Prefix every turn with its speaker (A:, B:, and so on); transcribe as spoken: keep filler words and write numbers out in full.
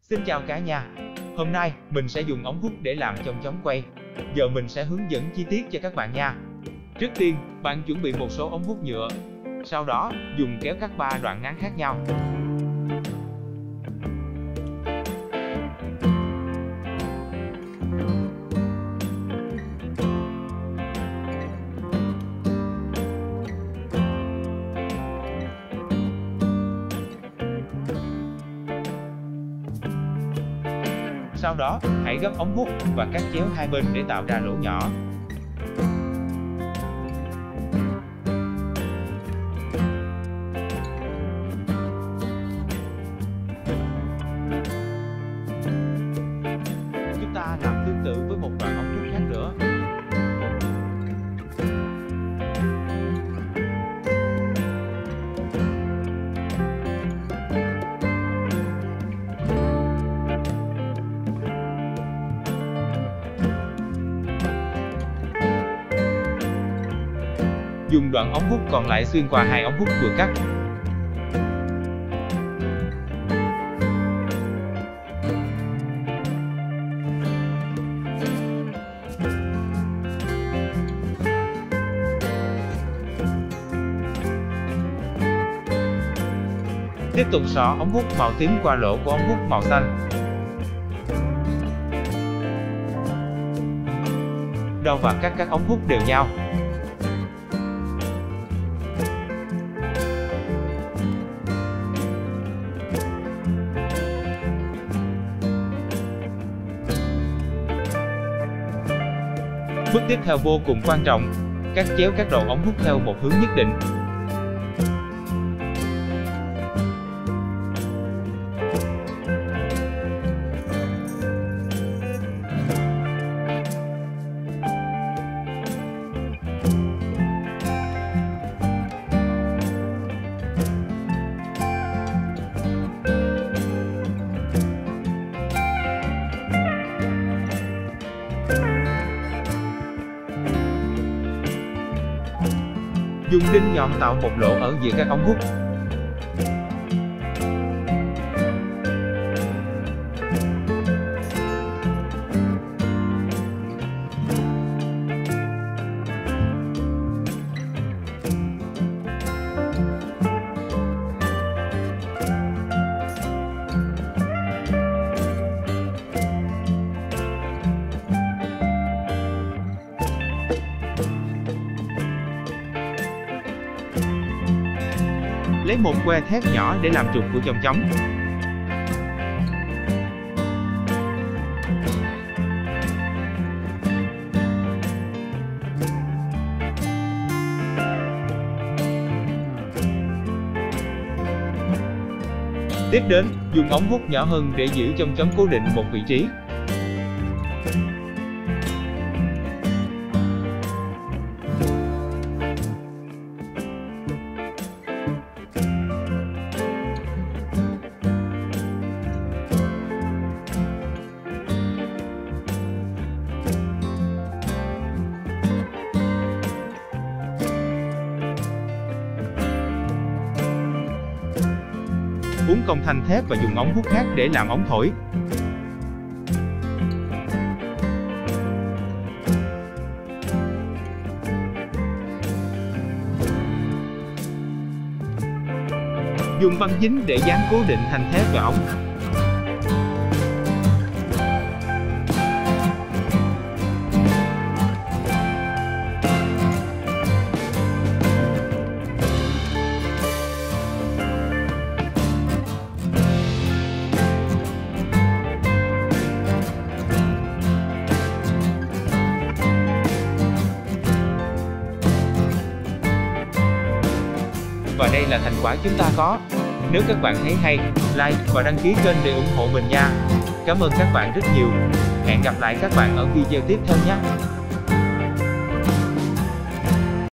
A: Xin chào cả nhà. Hôm nay, mình sẽ dùng ống hút để làm chong chóng quay. Giờ mình sẽ hướng dẫn chi tiết cho các bạn nha. Trước tiên, bạn chuẩn bị một số ống hút nhựa. Sau đó, dùng kéo cắt ba đoạn ngắn khác nhau. Sau đó, hãy gấp ống hút và cắt chéo hai bên để tạo ra lỗ nhỏ. Chúng ta làm tương tự với một đoạn ống hút khác nữa. Dùng đoạn ống hút còn lại xuyên qua hai ống hút vừa cắt. Tiếp tục xỏ ống hút màu tím qua lỗ của ống hút màu xanh. Đo và cắt các ống hút đều nhau. Bước tiếp theo vô cùng quan trọng, cắt chéo các đầu ống hút theo một hướng nhất định. Dùng đinh nhọn tạo một lỗ ở giữa các ống hút. Lấy một que thép nhỏ để làm trục của chong chóng. Tiếp đến, dùng ống hút nhỏ hơn để giữ chong chóng cố định một vị trí. Uốn cong thanh thép và dùng ống hút khác để làm ống thổi. Dùng băng dính để dán cố định thanh thép và ống. Và đây là thành quả chúng ta có. Nếu các bạn thấy hay, like và đăng ký kênh để ủng hộ mình nha. Cảm ơn các bạn rất nhiều. Hẹn gặp lại các bạn ở video tiếp theo nhé.